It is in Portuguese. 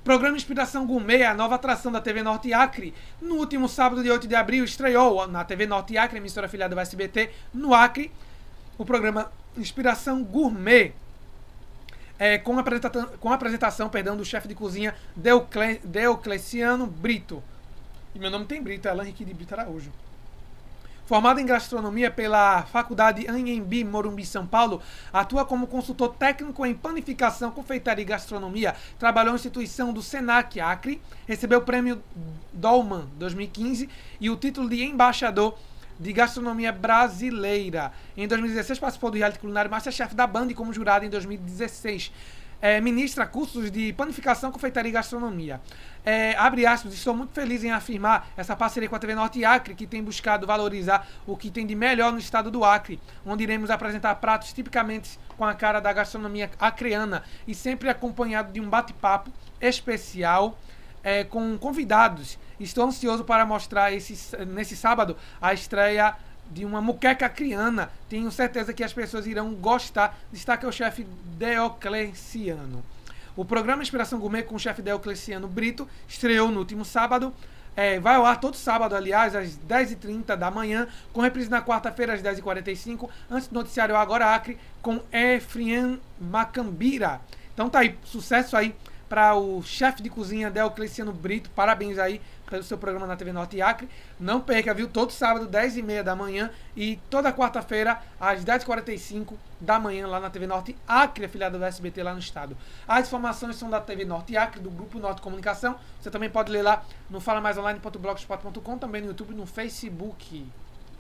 Programa Inspiração Gourmet, a nova atração da TV Norte Acre. No último sábado, dia 8 de abril, estreou na TV Norte Acre, emissora afiliada do SBT, no Acre, o programa Inspiração Gourmet. Com a apresentação do chefe de cozinha Deocleciano Brito. E meu nome tem Brito, é Alain Henrique de Brito Araújo. Formado em gastronomia pela Faculdade Anhembi, Morumbi, São Paulo, atua como consultor técnico em panificação, confeitaria e gastronomia. Trabalhou na instituição do Senac Acre, recebeu o prêmio Dolman 2015 e o título de embaixador de gastronomia brasileira. Em 2016 participou do reality culinário Masterchef da Band como jurado em 2016. Ministra cursos de panificação, confeitaria e gastronomia. Abre aspas, estou muito feliz em afirmar essa parceria com a TV Norte Acre, que tem buscado valorizar o que tem de melhor no estado do Acre, onde iremos apresentar pratos tipicamente com a cara da gastronomia acreana e sempre acompanhado de um bate-papo especial com convidados. Estou ansioso para mostrar nesse sábado a estreia de uma muqueca acreana. Tenho certeza que as pessoas irão gostar. Destaca o chefe Deocleciano. O programa Inspiração Gourmet com o chefe Deocleciano Brito estreou no último sábado. Vai ao ar todo sábado, aliás, às 10h30 da manhã, com reprise na quarta-feira às 10h45, antes do noticiário Agora Acre, com Efrien Macambira. Então tá aí, sucesso aí para o chefe de cozinha Deocleciano Brito. Parabéns aí pelo seu programa na TV Norte Acre. Não perca, viu? Todo sábado, 10h30 da manhã e toda quarta-feira, às 10h45 da manhã, lá na TV Norte Acre, afiliada do SBT lá no estado. As informações são da TV Norte Acre, do Grupo Norte Comunicação. Você também pode ler lá no falamaisoonline.blogspot.com, também no YouTube e no Facebook.